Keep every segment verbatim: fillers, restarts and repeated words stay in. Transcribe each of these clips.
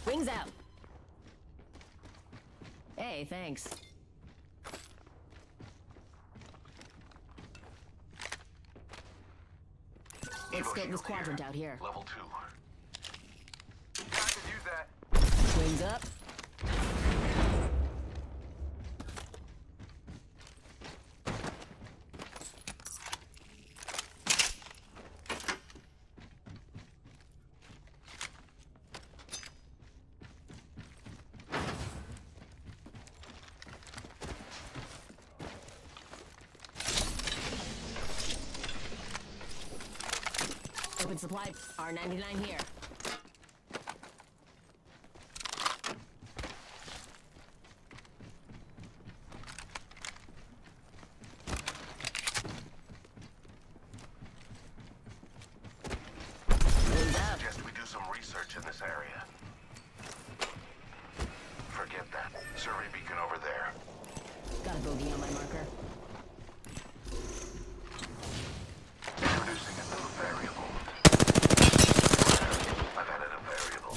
Wings out. Hey, thanks. Let's scope this quadrant out here. Level two. I could use that. Wings up. Open supply. R ninety-nine here. I suggest we do some research in this area. Forget that. Survey beacon over there. Got a bogey on my marker. Introducing a new variable. I've added a variable.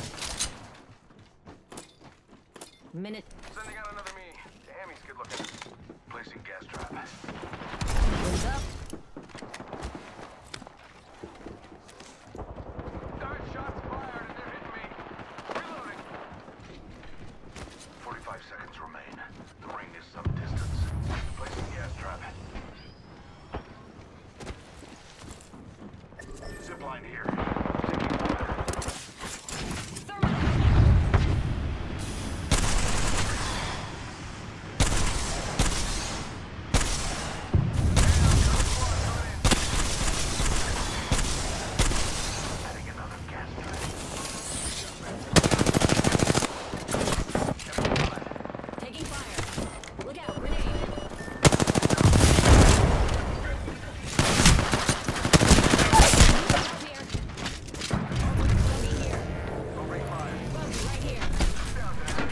Minute. Sending out another me. Damn, he's good looking. Placing gas trap. Wings up. Guys, shots fired and they're hitting me. Reloading. forty-five seconds remain. The ring is some distance. Placing gas trap. Zipline here. Taking fire. Adding another gas trap. Taking fire. Look out, grenade. Up here. Bogey here. Over five. Bogey right here. Down there.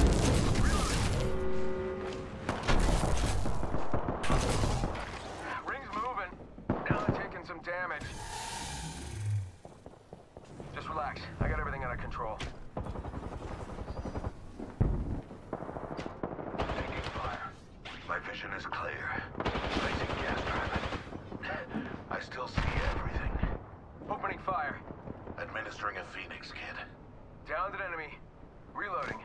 Ring's moving. Now they're taking some damage. Just relax. I got everything under control. Taking fire. My vision is clear. Placing gas trap. I still see everything. Opening fire. Administering a Phoenix kit. Downed an enemy. Reloading.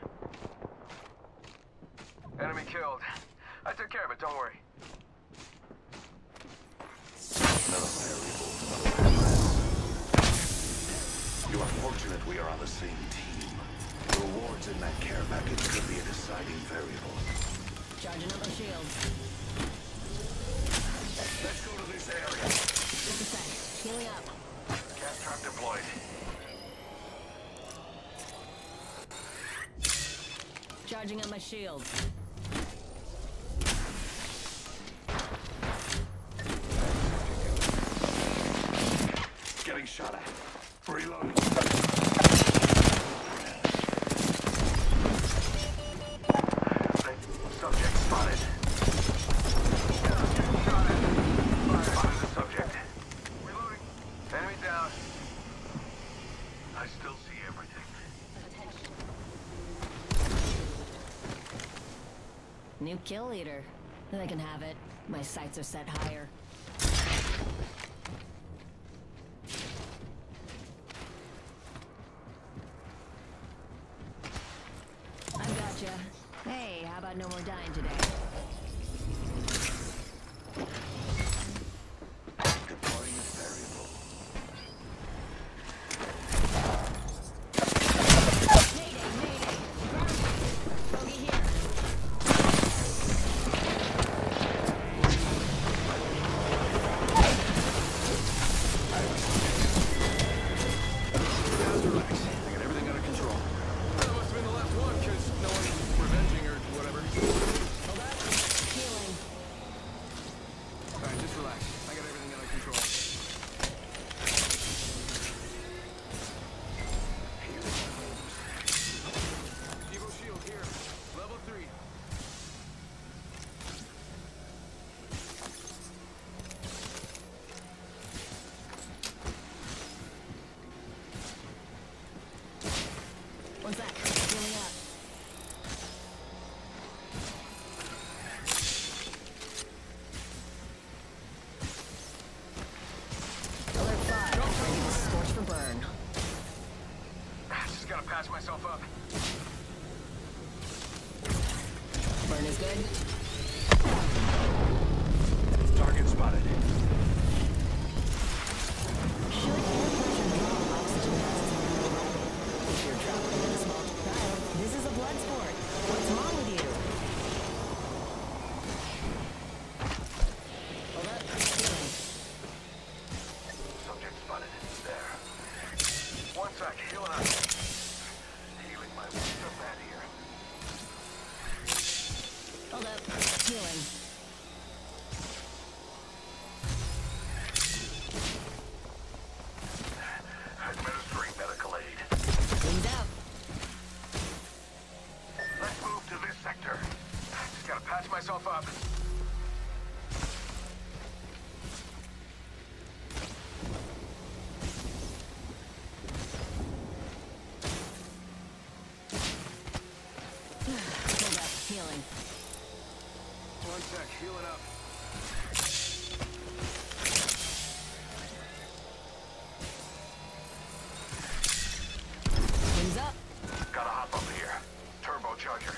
Enemy killed. I took care of it, don't worry. Another variable. You are fortunate we are on the same team. The rewards in that care package could be a deciding variable. Charging up my shields. Let's go to this area. Just a sec. Healing up. Gas trap deployed. Charging up my shields. Getting shot at. Reloading. Subject spotted. Spotted the subject. Reloading. Enemy down. I still see everything. New kill leader. They can have it. My sights are set higher. I gotcha. Hey, how about no more dying today? Deploying a variable. Mayday, mayday! Bogey here. Relax. I got everything under control. That must have been the last one, because no one's revenging or whatever. Hold up. Healing. Alright, just relax. I got everything under control. Evo shield here. Level three. myself up. Burn is good. Target spotted. Should air pressure draw oxygen masks around the rocket? If you're traveling in a small child, this is a blood sport. What's wrong with you? Hold up. Healing. Subject spotted. There. One sec. Healing up. Healing my wounds so bad here. Hold up. Healing. Administering medical aid. Wings out. Let's move to this sector. Just gotta patch myself up. Hold up. Healing. One sec, healing up. Wings up. Gotta hop up here. Turbocharger.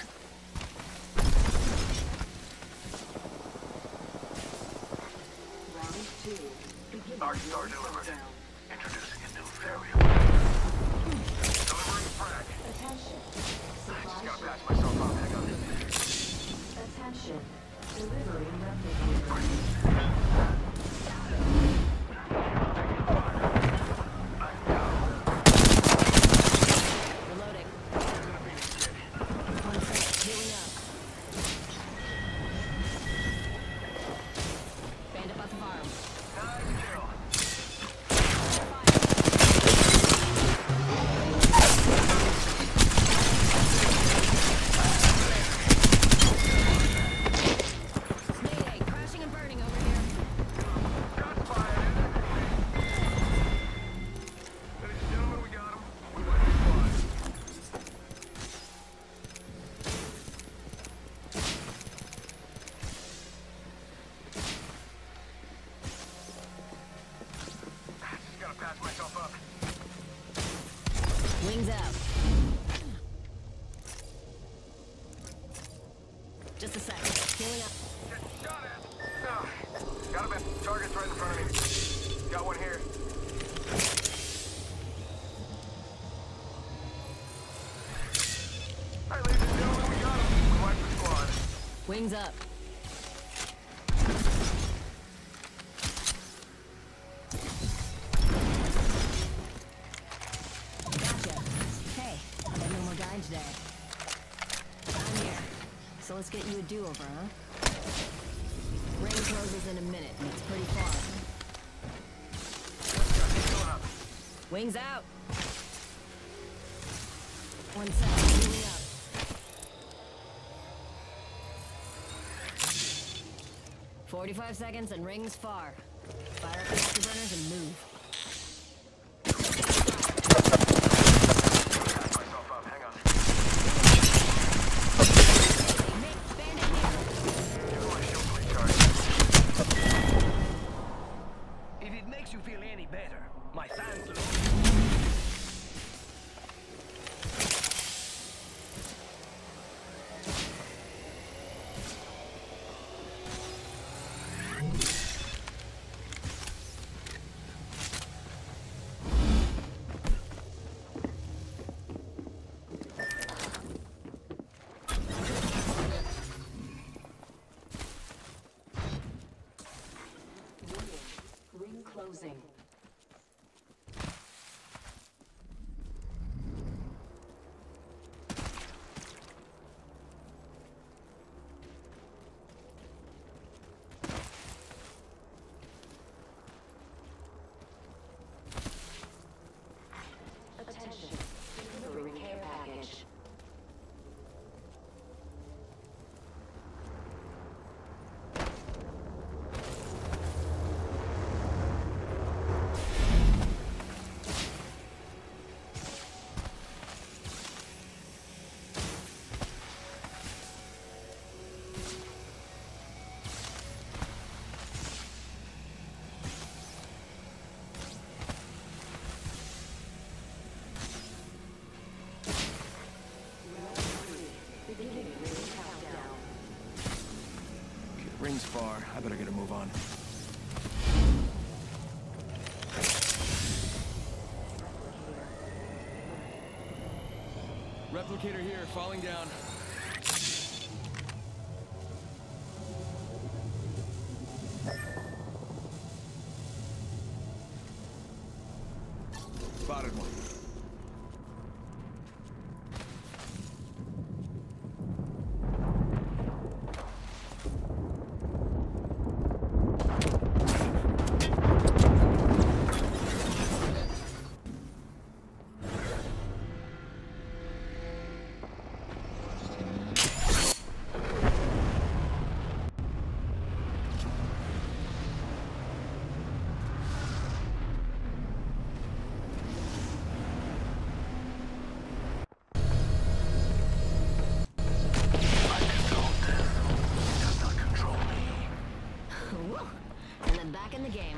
Round two. Beginning Arc Star your delivered. countdown. Introducing a new variable. Delivering frag. Attention. Supply Just gotta ship. patch myself up. Hang on. Attention. Delivering replicator. Reloading. One sec. Healing up. Band up at the farm. Nice kill. Mayday. Crashing and burning over here. Shots fired. Ladies and gentlemen, we got him. We went to fly. Just gotta patch myself up. Wings out. Just a sec. Healing up. Get shot at. Ah, got him. Target's right in front of me. Got one here. All right, ladies and gentlemen, we got him. We wiped the squad. Wings up. Gotcha. Hey, I got no more dying today. I'm here. So let's get you a do-over, huh? Ring closes in a minute, and it's pretty far. Healing up. Wings out. One sec. Healing up. Forty-five seconds and rings far. Fire up the afterburners and move. Patch myself up. Hang on. Make bandit here. Give my shield recharge. If it makes you feel any better, my fans love Ring's far. I better get a move on. Replicator here, falling down. Spotted one. And then back in the game.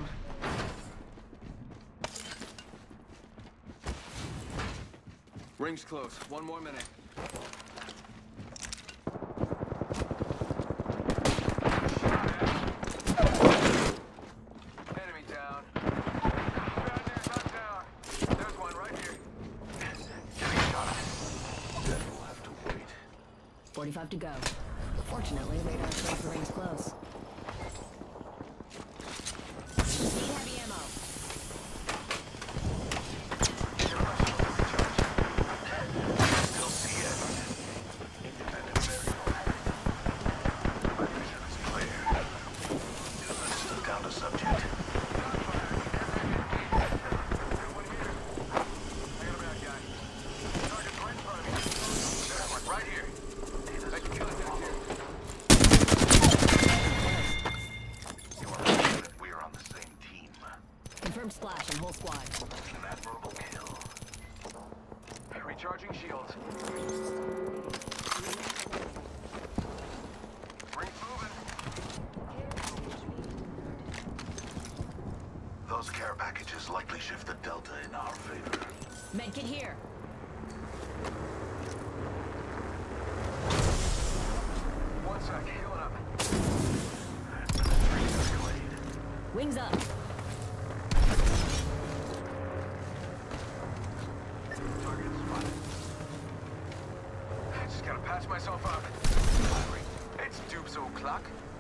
Ring's close. One more minute. Enemy down. Bad news, not down. There's one right here. Getting shot at. Then we'll have to wait. forty-five to go. Fortunately, radar shows the ring's close. Need heavy ammo. Still see it. Independent variable. My vision is clear. System down to subject. Right here. Let's kill it down here. You are right. We are on the same team. Confirmed splash and whole squad. An admirable kill. Recharging shields. Ring's moving. Those care packages likely shift the delta in our favor. Medkit here. One sec. Healing up. Wings up. Target spotted. I just gotta patch myself up. It's Dupes o'clock.